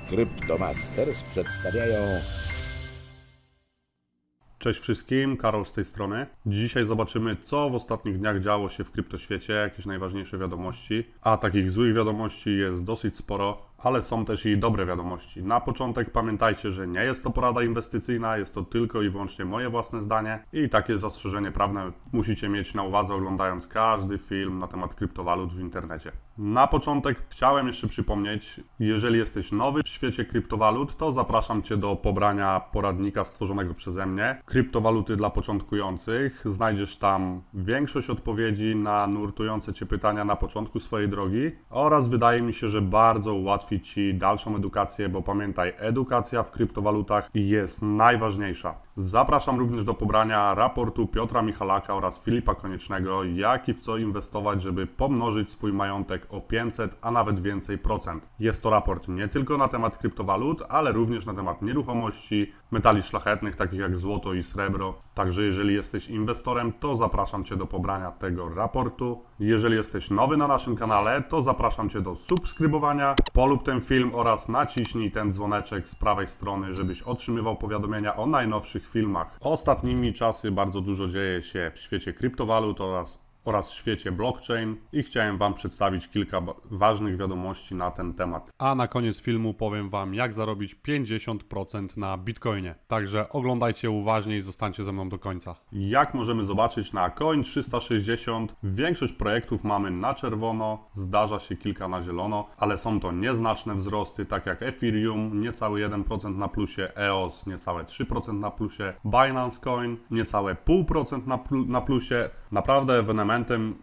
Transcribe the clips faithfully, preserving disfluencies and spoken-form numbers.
Cryptomasters przedstawiają... Cześć wszystkim, Karol z tej strony. Dzisiaj zobaczymy, co w ostatnich dniach działo się w kryptoświecie, jakieś najważniejsze wiadomości. A takich złych wiadomości jest dosyć sporo, ale są też i dobre wiadomości. Na początek pamiętajcie, że nie jest to porada inwestycyjna, jest to tylko i wyłącznie moje własne zdanie i takie zastrzeżenie prawne musicie mieć na uwadze, oglądając każdy film na temat kryptowalut w internecie. Na początek chciałem jeszcze przypomnieć, jeżeli jesteś nowy w świecie kryptowalut, to zapraszam Cię do pobrania poradnika stworzonego przeze mnie. Kryptowaluty dla początkujących. Znajdziesz tam większość odpowiedzi na nurtujące Cię pytania na początku swojej drogi oraz wydaje mi się, że bardzo ułatwi Ci dalszą edukację, bo pamiętaj, edukacja w kryptowalutach jest najważniejsza. Zapraszam również do pobrania raportu Piotra Michalaka oraz Filipa Koniecznego, jak i w co inwestować, żeby pomnożyć swój majątek o pięćset, a nawet więcej procent. Jest to raport nie tylko na temat kryptowalut, ale również na temat nieruchomości, metali szlachetnych, takich jak złoto i srebro. Także jeżeli jesteś inwestorem, to zapraszam Cię do pobrania tego raportu. Jeżeli jesteś nowy na naszym kanale, to zapraszam Cię do subskrybowania, polub ten film oraz naciśnij ten dzwoneczek z prawej strony, żebyś otrzymywał powiadomienia o najnowszych filmach. Ostatnimi czasy bardzo dużo dzieje się w świecie kryptowalut oraz oraz w świecie blockchain i chciałem Wam przedstawić kilka ważnych wiadomości na ten temat. A na koniec filmu powiem Wam, jak zarobić pięćdziesiąt procent na Bitcoinie. Także oglądajcie uważnie i zostańcie ze mną do końca. Jak możemy zobaczyć na Coin trzysta sześćdziesiąt, większość projektów mamy na czerwono, zdarza się kilka na zielono, ale są to nieznaczne wzrosty, tak jak Ethereum, niecały jeden procent na plusie, E O S niecałe trzy procent na plusie, Binance Coin niecałe zero przecinek pięć procent na, pl na plusie. Naprawdę ewenement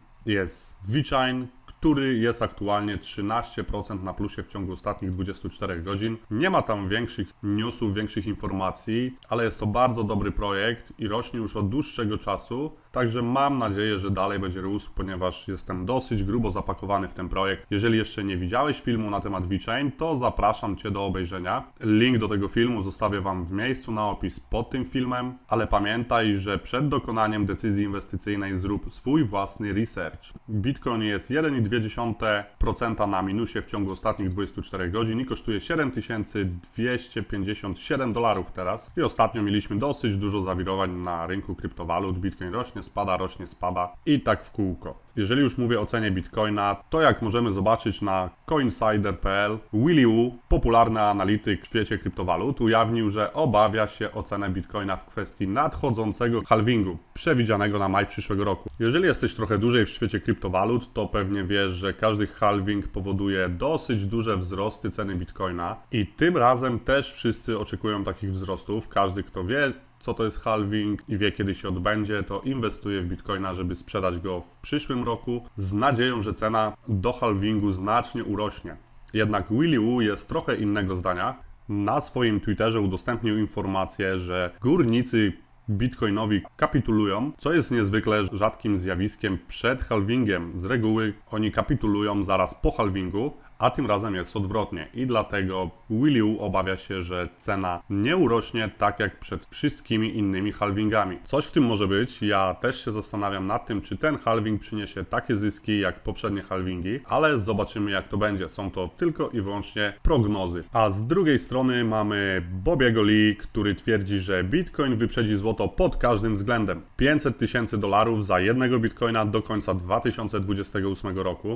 jest VeChain, który jest aktualnie trzynaście procent na plusie w ciągu ostatnich dwudziestu czterech godzin. Nie ma tam większych newsów, większych informacji, ale jest to bardzo dobry projekt i rośnie już od dłuższego czasu. Także mam nadzieję, że dalej będzie rósł, ponieważ jestem dosyć grubo zapakowany w ten projekt. Jeżeli jeszcze nie widziałeś filmu na temat VeChain, to zapraszam Cię do obejrzenia. Link do tego filmu zostawię Wam w miejscu na opis pod tym filmem, ale pamiętaj, że przed dokonaniem decyzji inwestycyjnej zrób swój własny research. Bitcoin jest jeden przecinek dwa procent na minusie w ciągu ostatnich dwudziestu czterech godzin i kosztuje siedem tysięcy dwieście pięćdziesiąt siedem dolarów teraz. I ostatnio mieliśmy dosyć dużo zawirowań na rynku kryptowalut. Bitcoin rośnie, spada, rośnie, spada i tak w kółko. Jeżeli już mówię o cenie Bitcoina, to jak możemy zobaczyć na coinsider kropka p l, Willy Woo, popularny analityk w świecie kryptowalut, ujawnił, że obawia się o cenę Bitcoina w kwestii nadchodzącego halvingu, przewidzianego na maj przyszłego roku. Jeżeli jesteś trochę dłużej w świecie kryptowalut, to pewnie wiesz, że każdy halving powoduje dosyć duże wzrosty ceny Bitcoina i tym razem też wszyscy oczekują takich wzrostów. Każdy, kto wie, co to jest halving i wie, kiedy się odbędzie, to inwestuje w Bitcoina, żeby sprzedać go w przyszłym roku z nadzieją, że cena do halvingu znacznie urośnie. Jednak Willy Woo jest trochę innego zdania. Na swoim Twitterze udostępnił informację, że górnicy Bitcoinowi kapitulują, co jest niezwykle rzadkim zjawiskiem przed halvingiem. Z reguły oni kapitulują zaraz po halvingu, a tym razem jest odwrotnie i dlatego Willy Woo obawia się, że cena nie urośnie tak jak przed wszystkimi innymi halvingami. Coś w tym może być, ja też się zastanawiam nad tym, czy ten halving przyniesie takie zyski jak poprzednie halvingi, ale zobaczymy, jak to będzie. Są to tylko i wyłącznie prognozy. A z drugiej strony mamy Bobiego Lee, który twierdzi, że Bitcoin wyprzedzi złoto pod każdym względem. pięćset tysięcy dolarów za jednego Bitcoina do końca dwa tysiące dwudziestego ósmego roku.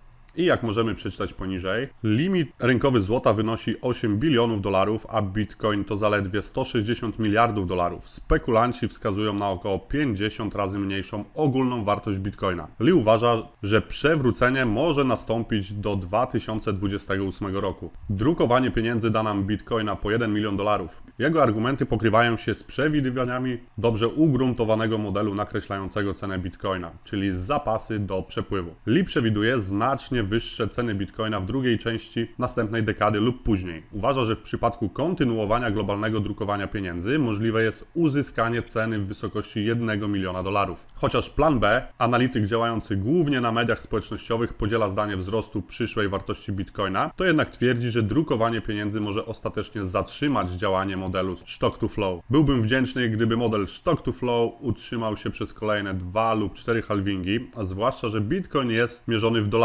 I jak możemy przeczytać poniżej, limit rynkowy złota wynosi osiem bilionów dolarów, a Bitcoin to zaledwie sto sześćdziesiąt miliardów dolarów. Spekulanci wskazują na około pięćdziesiąt razy mniejszą ogólną wartość Bitcoina. Lee uważa, że przewrócenie może nastąpić do dwa tysiące dwudziestego ósmego roku. Drukowanie pieniędzy da nam Bitcoina po jeden milion dolarów. Jego argumenty pokrywają się z przewidywaniami dobrze ugruntowanego modelu nakreślającego cenę Bitcoina, czyli zapasy do przepływu. Lee przewiduje znacznie wyższe ceny Bitcoina w drugiej części następnej dekady lub później. Uważa, że w przypadku kontynuowania globalnego drukowania pieniędzy możliwe jest uzyskanie ceny w wysokości jednego miliona dolarów. Chociaż plan B, analityk działający głównie na mediach społecznościowych, podziela zdanie wzrostu przyszłej wartości Bitcoina, to jednak twierdzi, że drukowanie pieniędzy może ostatecznie zatrzymać działanie modelu stock to flow. Byłbym wdzięczny, gdyby model stock to flow utrzymał się przez kolejne dwa lub cztery halvingi, a zwłaszcza, że Bitcoin jest mierzony w dolarach.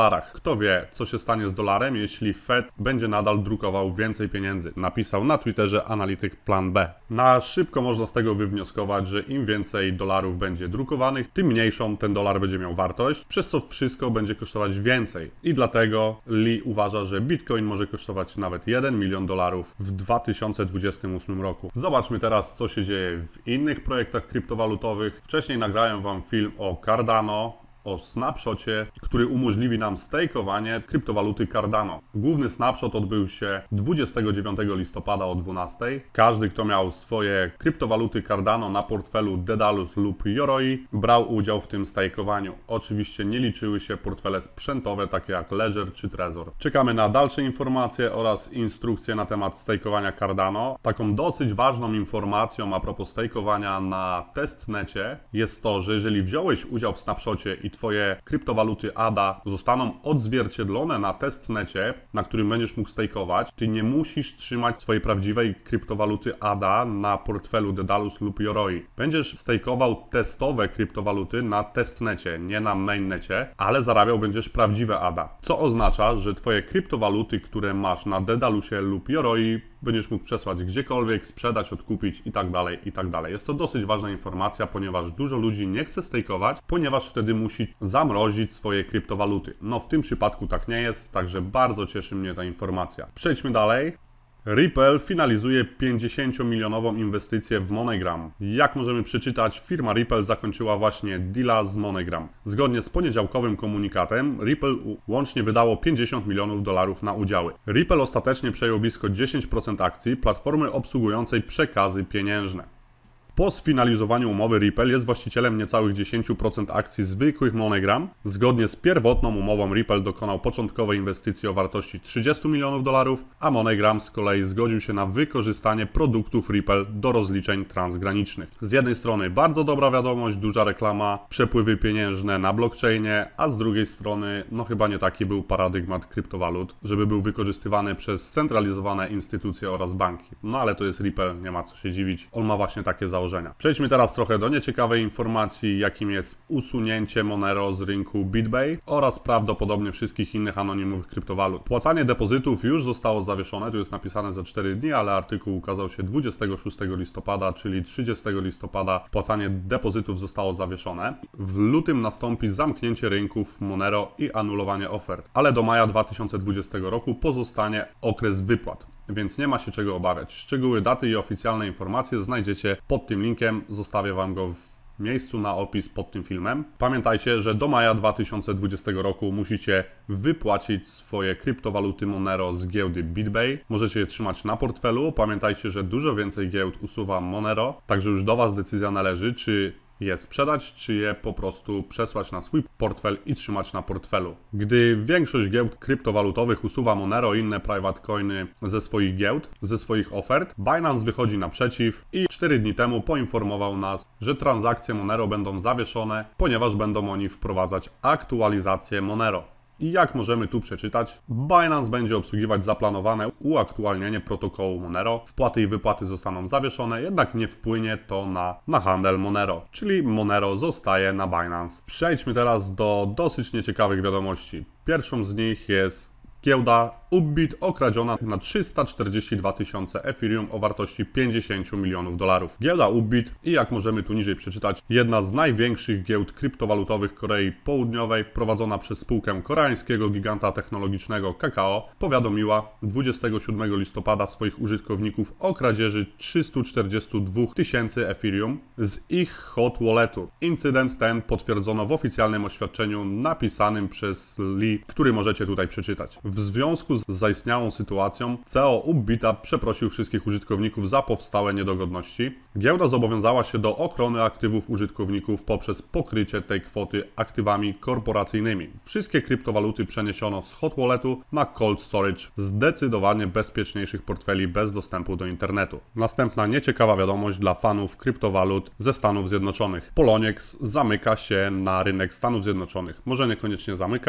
Kto wie, co się stanie z dolarem, jeśli Fed będzie nadal drukował więcej pieniędzy, napisał na Twitterze analityk Plan B. Na szybko można z tego wywnioskować, że im więcej dolarów będzie drukowanych, tym mniejszą ten dolar będzie miał wartość, przez co wszystko będzie kosztować więcej. I dlatego Lee uważa, że Bitcoin może kosztować nawet jeden milion dolarów w dwa tysiące dwudziestym ósmym roku. Zobaczmy teraz, co się dzieje w innych projektach kryptowalutowych. Wcześniej nagrałem Wam film o Cardano, o snapshocie, który umożliwi nam stejkowanie kryptowaluty Cardano. Główny snapshot odbył się dwudziestego dziewiątego listopada o dwunastej. Każdy, kto miał swoje kryptowaluty Cardano na portfelu Dedalus lub Yoroi, brał udział w tym stejkowaniu. Oczywiście nie liczyły się portfele sprzętowe, takie jak Ledger czy Trezor. Czekamy na dalsze informacje oraz instrukcje na temat stejkowania Cardano. Taką dosyć ważną informacją a propos stejkowania na testnecie jest to, że jeżeli wziąłeś udział w snapshocie i Twoje kryptowaluty A D A zostaną odzwierciedlone na testnecie, na którym będziesz mógł stejkować, Ty nie musisz trzymać swojej prawdziwej kryptowaluty A D A na portfelu Dedalus lub Yoroi. Będziesz stejkował testowe kryptowaluty na testnecie, nie na mainnecie, ale zarabiał będziesz prawdziwe A D A. Co oznacza, że Twoje kryptowaluty, które masz na Dedalusie lub Yoroi, będziesz mógł przesłać gdziekolwiek, sprzedać, odkupić i tak dalej, i tak dalej. Jest to dosyć ważna informacja, ponieważ dużo ludzi nie chce stejkować, ponieważ wtedy musi zamrozić swoje kryptowaluty. No w tym przypadku tak nie jest, także bardzo cieszy mnie ta informacja. Przejdźmy dalej. Ripple finalizuje pięćdziesięciomilionową inwestycję w MoneyGram. Jak możemy przeczytać, firma Ripple zakończyła właśnie deala z MoneyGram. Zgodnie z poniedziałkowym komunikatem, Ripple łącznie wydało pięćdziesiąt milionów dolarów na udziały. Ripple ostatecznie przejął blisko dziesięć procent akcji platformy obsługującej przekazy pieniężne. Po sfinalizowaniu umowy Ripple jest właścicielem niecałych dziesięć procent akcji zwykłych MoneyGram. Zgodnie z pierwotną umową Ripple dokonał początkowej inwestycji o wartości trzydziestu milionów dolarów, a MoneyGram z kolei zgodził się na wykorzystanie produktów Ripple do rozliczeń transgranicznych. Z jednej strony bardzo dobra wiadomość, duża reklama, przepływy pieniężne na blockchainie, a z drugiej strony no chyba nie taki był paradygmat kryptowalut, żeby był wykorzystywany przez scentralizowane instytucje oraz banki. No ale to jest Ripple, nie ma co się dziwić. On ma właśnie takie założenia. Przejdźmy teraz trochę do nieciekawej informacji, jakim jest usunięcie Monero z rynku BitBay oraz prawdopodobnie wszystkich innych anonimowych kryptowalut. Płacanie depozytów już zostało zawieszone, tu jest napisane za cztery dni, ale artykuł ukazał się dwudziestego szóstego listopada, czyli trzydziestego listopada płacanie depozytów zostało zawieszone. W lutym nastąpi zamknięcie rynków Monero i anulowanie ofert, ale do maja dwa tysiące dwudziestego roku pozostanie okres wypłat. Więc nie ma się czego obawiać. Szczegóły, daty i oficjalne informacje znajdziecie pod tym linkiem. Zostawię Wam go w miejscu na opis pod tym filmem. Pamiętajcie, że do maja dwa tysiące dwudziestego roku musicie wypłacić swoje kryptowaluty Monero z giełdy BitBay. Możecie je trzymać na portfelu. Pamiętajcie, że dużo więcej giełd usuwa Monero, także już do Was decyzja należy, czy je sprzedać, czy je po prostu przesłać na swój portfel i trzymać na portfelu. Gdy większość giełd kryptowalutowych usuwa Monero i inne private coiny ze swoich giełd, ze swoich ofert, Binance wychodzi naprzeciw i cztery dni temu poinformował nas, że transakcje Monero będą zawieszone, ponieważ będą oni wprowadzać aktualizację Monero. I jak możemy tu przeczytać, Binance będzie obsługiwać zaplanowane uaktualnienie protokołu Monero. Wpłaty i wypłaty zostaną zawieszone, jednak nie wpłynie to na, na handel Monero, czyli Monero zostaje na Binance. Przejdźmy teraz do dosyć nieciekawych wiadomości. Pierwszą z nich jest giełda Upbit okradziona na trzysta czterdzieści dwa tysiące Ethereum o wartości pięćdziesiąt milionów dolarów. Giełda Upbit i jak możemy tu niżej przeczytać, jedna z największych giełd kryptowalutowych Korei Południowej, prowadzona przez spółkę koreańskiego giganta technologicznego Kakao, powiadomiła dwudziestego siódmego listopada swoich użytkowników o kradzieży trzystu czterdziestu dwóch tysięcy Ethereum z ich hot walletu. Incydent ten potwierdzono w oficjalnym oświadczeniu napisanym przez Lee, który możecie tutaj przeczytać. W związku z zaistniałą sytuacją C E O Upbita przeprosił wszystkich użytkowników za powstałe niedogodności. Giełda zobowiązała się do ochrony aktywów użytkowników poprzez pokrycie tej kwoty aktywami korporacyjnymi. Wszystkie kryptowaluty przeniesiono z hot walletu na cold storage, zdecydowanie bezpieczniejszych portfeli bez dostępu do internetu. Następna nieciekawa wiadomość dla fanów kryptowalut ze Stanów Zjednoczonych. Poloniex zamyka się na rynek Stanów Zjednoczonych. Może niekoniecznie zamyka.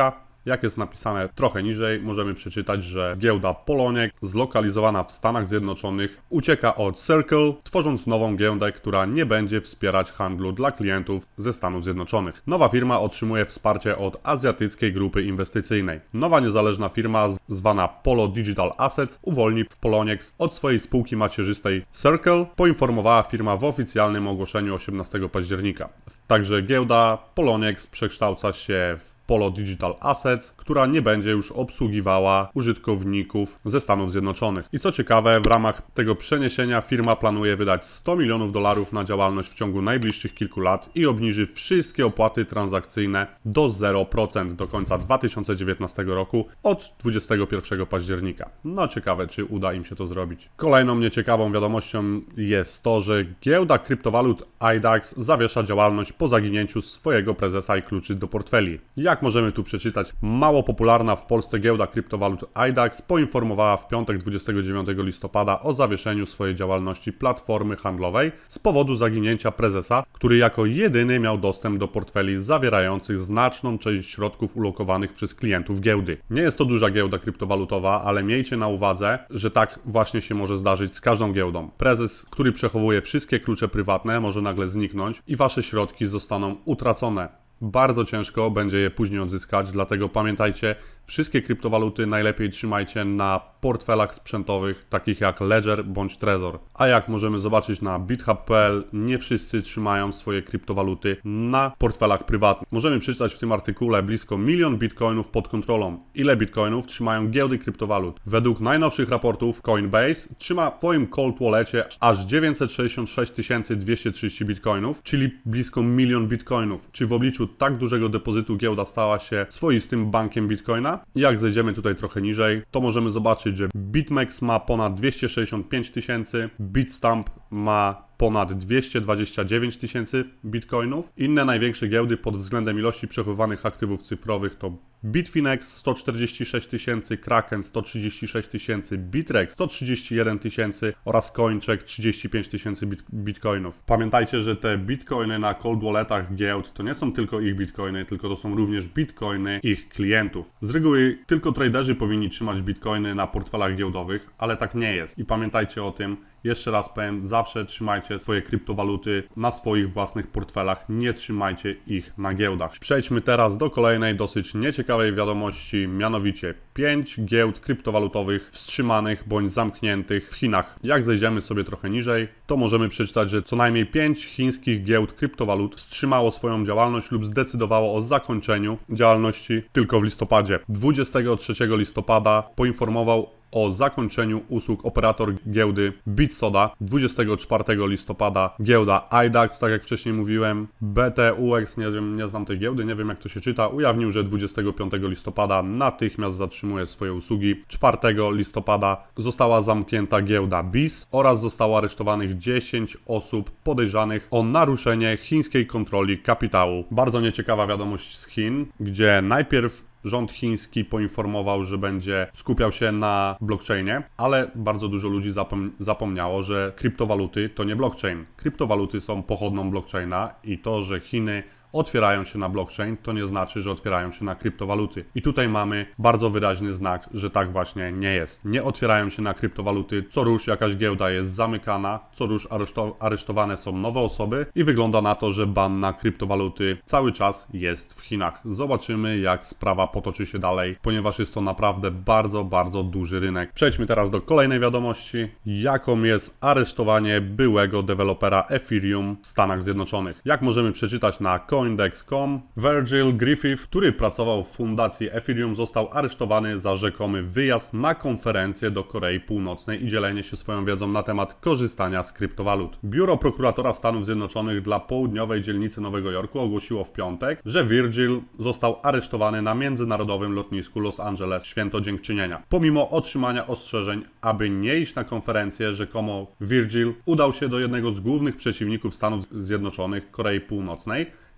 Jak jest napisane trochę niżej, możemy przeczytać, że giełda Poloniex, zlokalizowana w Stanach Zjednoczonych, ucieka od Circle, tworząc nową giełdę, która nie będzie wspierać handlu dla klientów ze Stanów Zjednoczonych. Nowa firma otrzymuje wsparcie od azjatyckiej grupy inwestycyjnej. Nowa niezależna firma zwana Polo Digital Assets uwolni Poloniex od swojej spółki macierzystej Circle, poinformowała firma w oficjalnym ogłoszeniu osiemnastego października. Także giełda Poloniex przekształca się w Polo Digital Assets, która nie będzie już obsługiwała użytkowników ze Stanów Zjednoczonych. I co ciekawe, w ramach tego przeniesienia firma planuje wydać sto milionów dolarów na działalność w ciągu najbliższych kilku lat i obniży wszystkie opłaty transakcyjne do zero procent do końca dwa tysiące dziewiętnastego roku od dwudziestego pierwszego października. No ciekawe, czy uda im się to zrobić. Kolejną nieciekawą wiadomością jest to, że giełda kryptowalut I D A X zawiesza działalność po zaginięciu swojego prezesa i kluczy do portfeli. Jak możemy tu przeczytać, mało popularna w Polsce giełda kryptowalut I D A X poinformowała w piątek dwudziestego dziewiątego listopada o zawieszeniu swojej działalności platformy handlowej z powodu zaginięcia prezesa, który jako jedyny miał dostęp do portfeli zawierających znaczną część środków ulokowanych przez klientów giełdy. Nie jest to duża giełda kryptowalutowa, ale miejcie na uwadze, że tak właśnie się może zdarzyć z każdą giełdą. Prezes, który przechowuje wszystkie klucze prywatne, może nagle zniknąć i wasze środki zostaną utracone. Bardzo ciężko będzie je później odzyskać, dlatego pamiętajcie, wszystkie kryptowaluty najlepiej trzymajcie na portfelach sprzętowych, takich jak Ledger bądź Trezor. A jak możemy zobaczyć na bithub kropka p l, nie wszyscy trzymają swoje kryptowaluty na portfelach prywatnych. Możemy przeczytać w tym artykule blisko milion bitcoinów pod kontrolą. Ile bitcoinów trzymają giełdy kryptowalut? Według najnowszych raportów Coinbase trzyma w swoim cold wallecie aż dziewięćset sześćdziesiąt sześć tysięcy dwieście trzydzieści bitcoinów, czyli blisko milion bitcoinów. Czy w obliczu tak dużego depozytu giełda stała się swoistym bankiem bitcoina? Jak zejdziemy tutaj trochę niżej, to możemy zobaczyć, że BitMEX ma ponad dwieście sześćdziesiąt pięć tysięcy, Bitstamp ma ponad dwieście dwadzieścia dziewięć tysięcy bitcoinów. Inne największe giełdy pod względem ilości przechowywanych aktywów cyfrowych to Bitfinex sto czterdzieści sześć tysięcy, Kraken sto trzydzieści sześć tysięcy, Bittrex sto trzydzieści jeden tysięcy oraz Coincheck trzydzieści pięć tysięcy bit bitcoinów. Pamiętajcie, że te bitcoiny na cold walletach giełd to nie są tylko ich bitcoiny, tylko to są również bitcoiny ich klientów. Z reguły tylko traderzy powinni trzymać bitcoiny na portfelach giełdowych, ale tak nie jest. I pamiętajcie o tym, jeszcze raz powiem, zawsze trzymajcie swoje kryptowaluty na swoich własnych portfelach, nie trzymajcie ich na giełdach. Przejdźmy teraz do kolejnej dosyć nieciekawej wiadomości, mianowicie pięć giełd kryptowalutowych wstrzymanych bądź zamkniętych w Chinach. Jak zejdziemy sobie trochę niżej, to możemy przeczytać, że co najmniej pięć chińskich giełd kryptowalut wstrzymało swoją działalność lub zdecydowało o zakończeniu działalności tylko w listopadzie. dwudziestego trzeciego listopada poinformował o zakończeniu usług operator giełdy BitSoda. dwudziestego czwartego listopada giełda I D A X, tak jak wcześniej mówiłem, B T U X, nie wiem, nie znam tej giełdy, nie wiem jak to się czyta, ujawnił, że dwudziestego piątego listopada natychmiast zatrzymuje swoje usługi. czwartego listopada została zamknięta giełda B I S oraz zostało aresztowanych dziesięć osób podejrzanych o naruszenie chińskiej kontroli kapitału. Bardzo nieciekawa wiadomość z Chin, gdzie najpierw rząd chiński poinformował, że będzie skupiał się na blockchainie, ale bardzo dużo ludzi zapom zapomniało, że kryptowaluty to nie blockchain. Kryptowaluty są pochodną blockchaina i to, że Chiny otwierają się na blockchain, to nie znaczy, że otwierają się na kryptowaluty. I tutaj mamy bardzo wyraźny znak, że tak właśnie nie jest. Nie otwierają się na kryptowaluty, co rusz jakaś giełda jest zamykana, co rusz areszto aresztowane są nowe osoby i wygląda na to, że ban na kryptowaluty cały czas jest w Chinach. Zobaczymy, jak sprawa potoczy się dalej, ponieważ jest to naprawdę bardzo, bardzo duży rynek. Przejdźmy teraz do kolejnej wiadomości, jaką jest aresztowanie byłego dewelopera Ethereum w Stanach Zjednoczonych. Jak możemy przeczytać na Coindex kropka com, Virgil Griffith, który pracował w fundacji Ethereum, został aresztowany za rzekomy wyjazd na konferencję do Korei Północnej i dzielenie się swoją wiedzą na temat korzystania z kryptowalut. Biuro prokuratora Stanów Zjednoczonych dla południowej dzielnicy Nowego Jorku ogłosiło w piątek, że Virgil został aresztowany na międzynarodowym lotnisku Los Angeles w Święto Dziękczynienia. Pomimo otrzymania ostrzeżeń, aby nie iść na konferencję, rzekomo Virgil udał się do jednego z głównych przeciwników Stanów Zjednoczonych, Korei Północnej,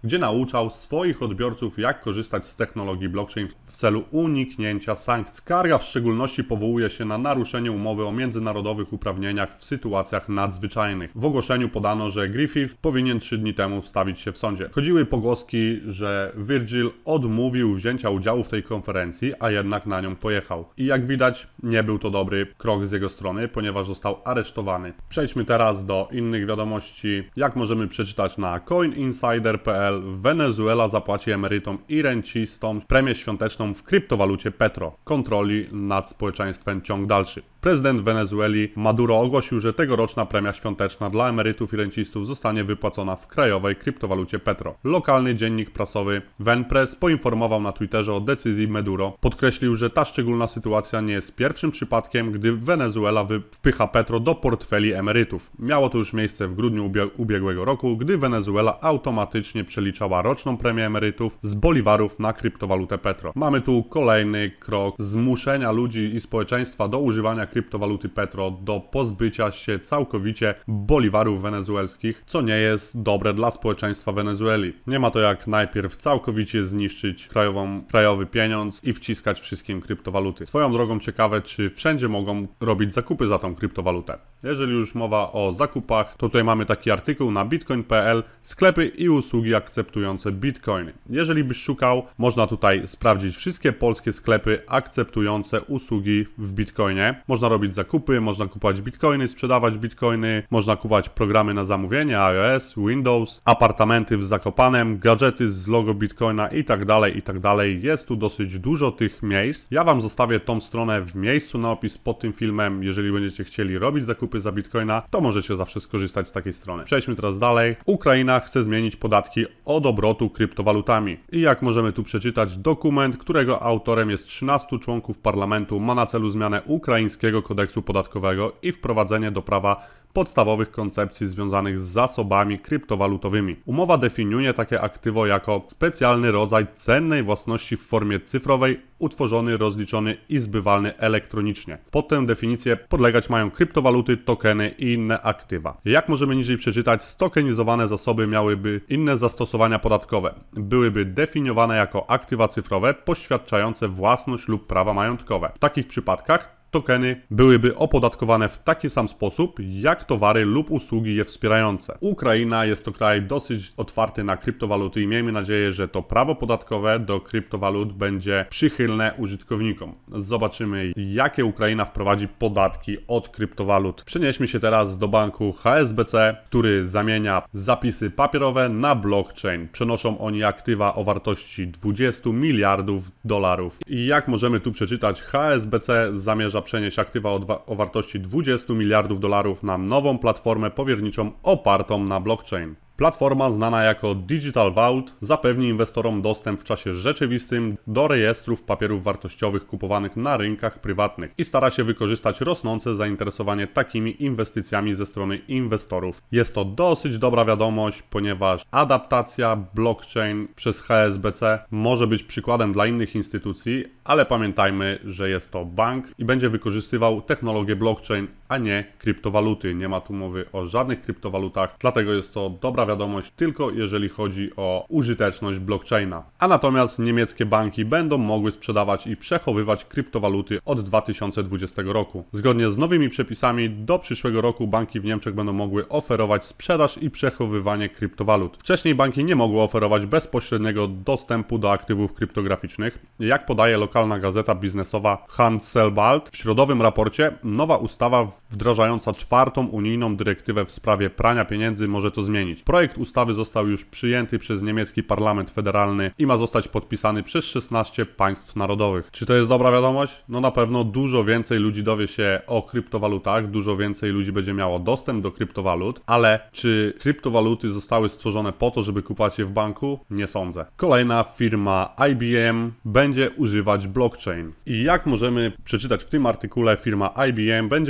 gdzie nauczał swoich odbiorców, jak korzystać z technologii blockchain w celu uniknięcia sankcji. Skarga w szczególności powołuje się na naruszenie umowy o międzynarodowych uprawnieniach w sytuacjach nadzwyczajnych. W ogłoszeniu podano, że Griffith powinien trzy dni temu wstawić się w sądzie. Chodziły pogłoski, że Virgil odmówił wzięcia udziału w tej konferencji, a jednak na nią pojechał. I jak widać, nie był to dobry krok z jego strony, ponieważ został aresztowany. Przejdźmy teraz do innych wiadomości. Jak możemy przeczytać na coin insider kropka p l, Wenezuela zapłaci emerytom i rencistom premię świąteczną w kryptowalucie Petro. Kontroli nad społeczeństwem ciąg dalszy. Prezydent Wenezueli Maduro ogłosił, że tegoroczna premia świąteczna dla emerytów i rencistów zostanie wypłacona w krajowej kryptowalucie Petro. Lokalny dziennik prasowy Venpress poinformował na Twitterze o decyzji Maduro. Podkreślił, że ta szczególna sytuacja nie jest pierwszym przypadkiem, gdy Wenezuela wpycha Petro do portfeli emerytów. Miało to już miejsce w grudniu ubiegłego roku, gdy Wenezuela automatycznie przeliczała roczną premię emerytów z boliwarów na kryptowalutę Petro. Mamy tu kolejny krok zmuszenia ludzi i społeczeństwa do używania kryptowaluty Petro, do pozbycia się całkowicie boliwarów wenezuelskich, co nie jest dobre dla społeczeństwa Wenezueli. Nie ma to jak najpierw całkowicie zniszczyć krajową, krajowy pieniądz i wciskać wszystkim kryptowaluty. Swoją drogą ciekawe, czy wszędzie mogą robić zakupy za tą kryptowalutę. Jeżeli już mowa o zakupach, to tutaj mamy taki artykuł na bitcoin kropka p l, sklepy i usługi akceptujące bitcoiny. Jeżeli byś szukał, można tutaj sprawdzić wszystkie polskie sklepy akceptujące usługi w bitcoinie. Można robić zakupy, można kupować bitcoiny, sprzedawać bitcoiny, można kupować programy na zamówienie, iOS, Windows, apartamenty w Zakopanem, gadżety z logo bitcoina i tak dalej, i tak dalej. Jest tu dosyć dużo tych miejsc. Ja Wam zostawię tą stronę w miejscu na opis pod tym filmem. Jeżeli będziecie chcieli robić zakupy za bitcoina, to możecie zawsze skorzystać z takiej strony. Przejdźmy teraz dalej. Ukraina chce zmienić podatki od obrotu kryptowalutami. I jak możemy tu przeczytać, dokument, którego autorem jest trzynastu członków parlamentu, ma na celu zmianę ukraińskiego kodeksu podatkowego i wprowadzenie do prawa podstawowych koncepcji związanych z zasobami kryptowalutowymi. Umowa definiuje takie aktywo jako specjalny rodzaj cennej własności w formie cyfrowej, utworzony, rozliczony i zbywalny elektronicznie. Pod tę definicję podlegać mają kryptowaluty, tokeny i inne aktywa. Jak możemy niżej przeczytać, stokenizowane zasoby miałyby inne zastosowania podatkowe. Byłyby definiowane jako aktywa cyfrowe poświadczające własność lub prawa majątkowe. W takich przypadkach tokeny byłyby opodatkowane w taki sam sposób, jak towary lub usługi je wspierające. Ukraina jest to kraj dosyć otwarty na kryptowaluty i miejmy nadzieję, że to prawo podatkowe do kryptowalut będzie przychylne użytkownikom. Zobaczymy, jakie Ukraina wprowadzi podatki od kryptowalut. Przenieśmy się teraz do banku H S B C, który zamienia zapisy papierowe na blockchain. Przenoszą oni aktywa o wartości dwudziestu miliardów dolarów. I jak możemy tu przeczytać, H S B C zamierza przenieść aktywa o, o wartości dwudziestu miliardów dolarów na nową platformę powierniczą opartą na blockchain. Platforma znana jako Digital Vault zapewni inwestorom dostęp w czasie rzeczywistym do rejestrów papierów wartościowych kupowanych na rynkach prywatnych i stara się wykorzystać rosnące zainteresowanie takimi inwestycjami ze strony inwestorów. Jest to dosyć dobra wiadomość, ponieważ adaptacja blockchain przez H S B C może być przykładem dla innych instytucji, ale pamiętajmy, że jest to bank i będzie wykorzystywał technologię blockchain, a nie kryptowaluty. Nie ma tu mowy o żadnych kryptowalutach, dlatego jest to dobra wiadomość tylko jeżeli chodzi o użyteczność blockchaina. A natomiast niemieckie banki będą mogły sprzedawać i przechowywać kryptowaluty od dwa tysiące dwudziestego roku. Zgodnie z nowymi przepisami do przyszłego roku banki w Niemczech będą mogły oferować sprzedaż i przechowywanie kryptowalut. Wcześniej banki nie mogły oferować bezpośredniego dostępu do aktywów kryptograficznych. Jak podaje lokalna gazeta biznesowa Handelsblatt, w środowym raporcie nowa ustawa wdrażająca czwartą unijną dyrektywę w sprawie prania pieniędzy może to zmienić. Projekt ustawy został już przyjęty przez niemiecki parlament federalny i ma zostać podpisany przez szesnaście państw narodowych. Czy to jest dobra wiadomość? No na pewno dużo więcej ludzi dowie się o kryptowalutach, dużo więcej ludzi będzie miało dostęp do kryptowalut, ale czy kryptowaluty zostały stworzone po to, żeby kupować je w banku? Nie sądzę. Kolejna firma I B M będzie używać blockchain. I jak możemy przeczytać w tym artykule, firma I B M będzie wykorzystywać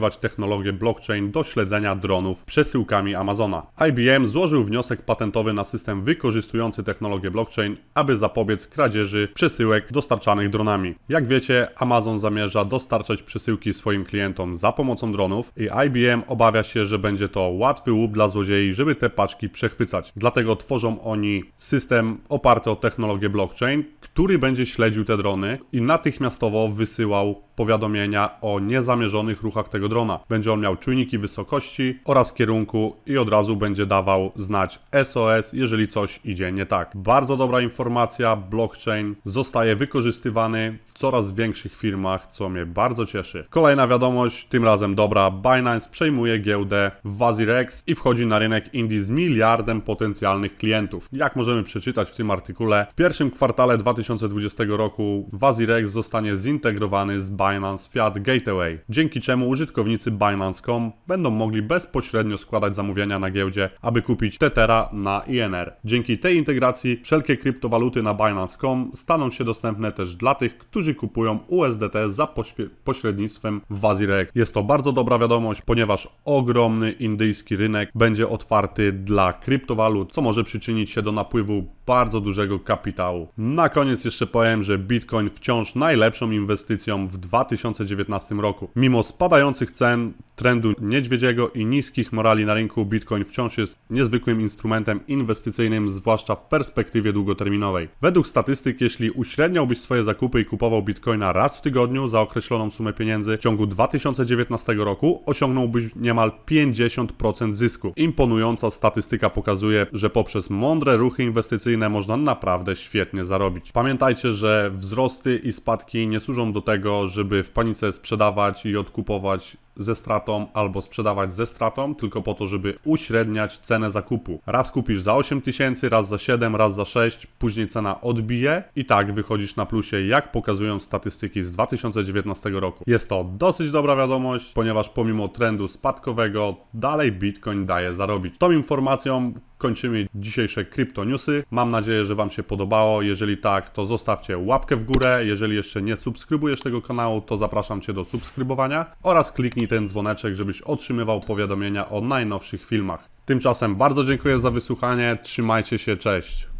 wykorzystywać technologię blockchain do śledzenia dronów przesyłkami Amazona. I B M złożył wniosek patentowy na system wykorzystujący technologię blockchain, aby zapobiec kradzieży przesyłek dostarczanych dronami. Jak wiecie, Amazon zamierza dostarczać przesyłki swoim klientom za pomocą dronów i I B M obawia się, że będzie to łatwy łup dla złodziei, żeby te paczki przechwycać. Dlatego tworzą oni system oparty o technologię blockchain, który będzie śledził te drony i natychmiastowo wysyłał powiadomienia o niezamierzonych ruchach tego drona. Będzie on miał czujniki wysokości oraz kierunku i od razu będzie dawał znać S O S, jeżeli coś idzie nie tak. Bardzo dobra informacja, blockchain zostaje wykorzystywany w coraz większych firmach, co mnie bardzo cieszy. Kolejna wiadomość, tym razem dobra, Binance przejmuje giełdę WazirX i wchodzi na rynek Indii z miliardem potencjalnych klientów. Jak możemy przeczytać w tym artykule, w pierwszym kwartale dwa tysiące dwudziestego roku WazirX zostanie zintegrowany z Binance Fiat Gateway, dzięki czemu użytkownicy Binance kropka com będą mogli bezpośrednio składać zamówienia na giełdzie, aby kupić Tethera na I N R. Dzięki tej integracji wszelkie kryptowaluty na Binance kropka com staną się dostępne też dla tych, którzy kupują U S D T za pośrednictwem WazirX. Jest to bardzo dobra wiadomość, ponieważ ogromny indyjski rynek będzie otwarty dla kryptowalut, co może przyczynić się do napływu bardzo dużego kapitału. Na koniec jeszcze powiem, że Bitcoin wciąż najlepszą inwestycją w dwa tysiące dziewiętnastym roku. Mimo spadających cen, trendu niedźwiedziego i niskich morali na rynku, Bitcoin wciąż jest niezwykłym instrumentem inwestycyjnym, zwłaszcza w perspektywie długoterminowej. Według statystyk, jeśli uśredniałbyś swoje zakupy i kupował Bitcoina raz w tygodniu za określoną sumę pieniędzy, w ciągu dwa tysiące dziewiętnastego roku osiągnąłbyś niemal pięćdziesiąt procent zysku. Imponująca statystyka pokazuje, że poprzez mądre ruchy inwestycyjne można naprawdę świetnie zarobić. Pamiętajcie, że wzrosty i spadki nie służą do tego, żeby w panice sprzedawać i odkupować ze stratą albo sprzedawać ze stratą, tylko po to, żeby uśredniać cenę zakupu. Raz kupisz za osiem tysięcy, raz za siedem, raz za sześć, później cena odbije i tak wychodzisz na plusie, jak pokazują statystyki z dwa tysiące dziewiętnastego roku. Jest to dosyć dobra wiadomość, ponieważ pomimo trendu spadkowego dalej Bitcoin daje zarobić. Tą informacją kończymy dzisiejsze Crypto Newsy. Mam nadzieję, że Wam się podobało. Jeżeli tak, to zostawcie łapkę w górę. Jeżeli jeszcze nie subskrybujesz tego kanału, to zapraszam Cię do subskrybowania oraz kliknij ten dzwoneczek, żebyś otrzymywał powiadomienia o najnowszych filmach. Tymczasem bardzo dziękuję za wysłuchanie. Trzymajcie się, cześć!